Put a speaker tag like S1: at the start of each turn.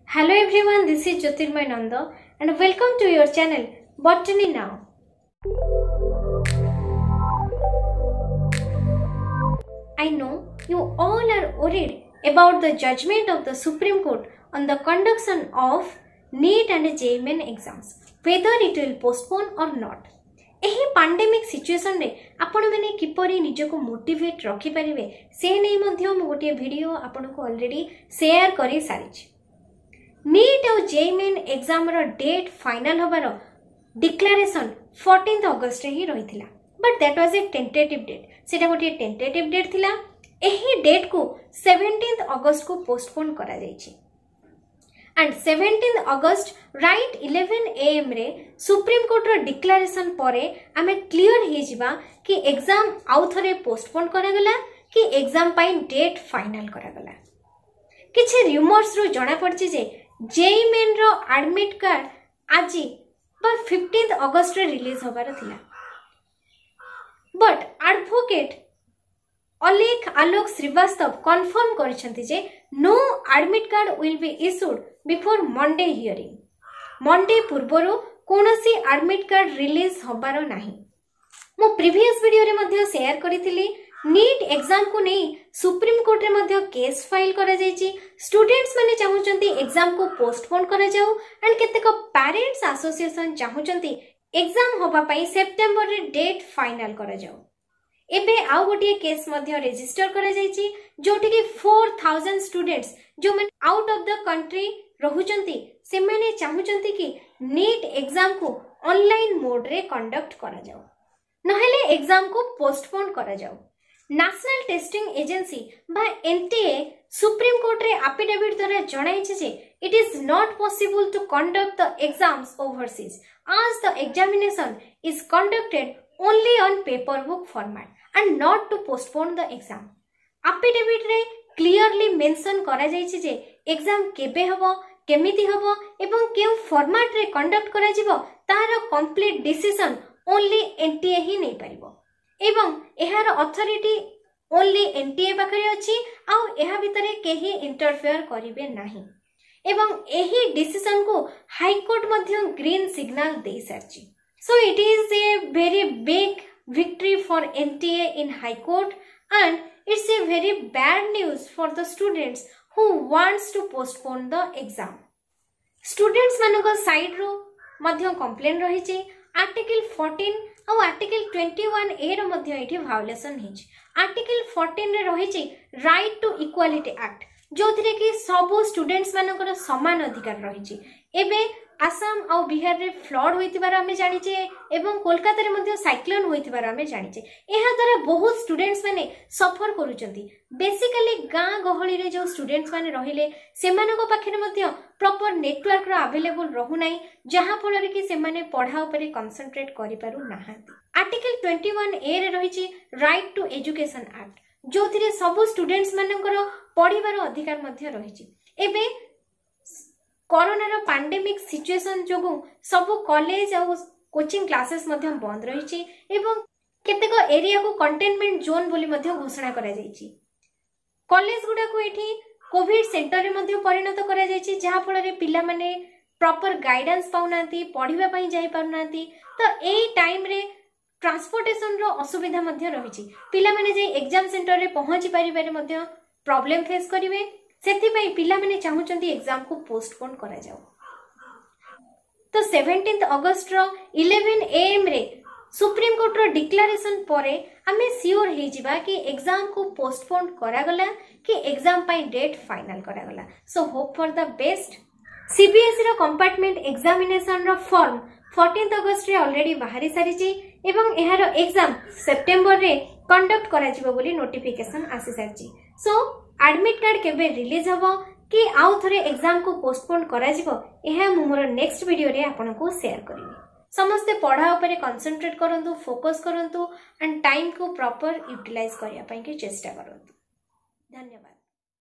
S1: Hello everyone, this is Jyotirmay Nanda and welcome to your channel Botany Now. I know you all are worried about the judgment of the Supreme Court on the conduction of NEET and JEE Main exams, whether it will postpone or not. एही pandemic situation रे आपण माने किपरि निजको motivate रखि परिबे से नै मध्य म गोटे वीडियो आपण को ऑलरेडी शेयर करि सारिछि। नीट और जेईई मेन एग्जाम रो डेट फाइनल होबार डिक्लेरेशन 14th अगस्त रे ही रहिथिला, but that was a tentative date. सेटा गोटे टेंटेटिव डेट थिला। एही डेट को 17th अगस्त को पोस्टपोन करा जायछि एंड 17th अगस्त राइट 11 AM रे सुप्रीम कोर्ट रो डिक्लेरेशन परे आमे क्लियर हे जिबा कि एग्जाम आउ थरे पोस्टपोन करा गला कि एग्जाम पाई डेट फाइनल करा गला। किछि रूमर्स रो जणा पड़छि जे जेईई मेन रो एडमिट कार्ड आजि बा 15th अगस्त रे रिलीज होबार थिला, but advocate Alok Srivastava confirm करिसेंति जे no admit card will be issued before Monday hearing. Monday पूर्वरु कोनोसी एडमिट कार्ड रिलीज होबार नाही। मो प्रीवियस वीडियो रे मध्ये शेयर करिथिली नीट एग्जाम को नहीं सुप्रीम कोर्ट रे मध्ये केस फाइल करा जायछि। स्टूडेंट्स माने चाहुचंती एग्जाम को पोस्टपोन करा जाऊ एंड केतेक पेरेंट्स एसोसिएशन चाहुचंती एग्जाम होबा पई सेप्टेम्बर रे डेट फाइनल करा जाऊ। एबे आउ गोटे केस मध्ये रजिस्टर करा जायछि जोटी कि 4000 स्टूडेंट्स जो माने आउट ऑफ द कंट्री रहुचंती से माने चाहुचंती कि नीट एग्जाम को ऑनलाइन मोड रे कंडक्ट करा जाऊ, नहेले एग्जाम को पोस्टपोन करा जाऊ। नेशनल टेस्टिंग एजेंसी बा एनटीए सुप्रीम कोर्ट रे एफिडेविट द्वारा जणाइछि जे it is not possible to conduct the exams overseas as the examination is conducted only on paper book format and not to postpone the exam. Affidavit रे clearly mention करा जायछि जे exam केबे हबो, केमिति हबो एवं केउ फॉर्मेट रे कंडक्ट करा जिवो तार कंप्लीट डिसीजन ओनली एनटीए ही नै परिबो एवं एहार अथॉरिटी ओनली एनटीए पाखरे अछि आ एहा भितरे केही इंटरफेयर करिवे नाही एवं एही डिसीजन को हाई कोर्ट मध्य ग्रीन सिग्नल दे सारछि। So it is a very big victory for NTA in High Court and it's a very bad news for the students who wants to postpone the exam. Students मानक side रो मध्य complain रही चे article 14 और article 21A रो मध्य एठी violation hitch. Article 14 रे रही चे राइट टू इक्वालिटी एक्ट जो थिरे कि सब स्टूडेंट्स मानकर समान अधिकार रही चे। एबे आसाम और बिहार रे फ्लड होइतिबार आमे जानिचे एवं कोलकाता रे मध्ये साइक्लोन होइतिबार आमे जानिचे। एहा द्वारा बहुत स्टूडेंट्स माने सफर करूचंती। बेसिकली गां गहली रे जो स्टूडेंट्स माने रहिले सेमानको पाखरे मध्ये प्रॉपर नेटवर्क रो अवेलेबल रहु नाही, जहां फल रे कि सेमाने पढ़ा ऊपर कंसंट्रेट करि पारु नाहांती। आर्टिकल 21A रे रहिछि राइट टू एजुकेशन एक्ट जो थिरे सब स्टूडेंट्स मानकर पढिबार अधिकार मध्ये रहिछि। एबे कोरोना रो पैंडेमिक सिचुएशन जोगु सब कॉलेज और कोचिंग क्लासेस मध्ये बंद रहिछि एवं केतेक एरिया को कंटेनमेंट जोन बोली मध्ये घोषणा करा जायछि। कॉलेज गुडा को एठी कोविड सेंटर रे मध्ये परिणत करा जायछि, जहा फल रे पिला माने प्रॉपर गाइडेंस पाउनांती, पढिबा पई जाई पाउनांती। तो एई टाइम रे ट्रांसपोर्टेशन रो असुविधा मध्ये रहिछि। पिला माने जे एग्जाम सेंटर रे पहुंची परिबारे मध्ये प्रॉब्लम फेस करिवे, सेथि पई पिला माने चाहुचंती एग्जाम को पोस्टपोन करा जाऊ। तो 17th अगस्त रो 11 AM रे सुप्रीम कोर्ट रो डिक्लेरेशन परे हमें सियोर हे जिबा कि एग्जाम को पोस्टपोन करा गला कि एग्जाम पई डेट फाइनल करा गला। So hope for the best. CBSE रो कंपार्टमेंट एग्जामिनेशन रो फॉर्म 14th अगस्त रे ऑलरेडी बाहरी सारिछि एवं एहारो एग्जाम सितंबर रे कंडक्ट करा जिवो बोली नोटिफिकेशन आसी सारिछि। सो एडमिट कार्ड केबे रिलीज हबो कि आउ थरे एग्जाम को पोस्टपोन करा जिवो एहा मु मोर नेक्स्ट वीडियो रे आपन को शेयर करिवि। समस्त पढ़ा ऊपर कंसंट्रेट करंतु, फोकस करंतु एंड टाइम को प्रॉपर यूटिलाइज करिया पई के चेष्टा करंतु। धन्यवाद।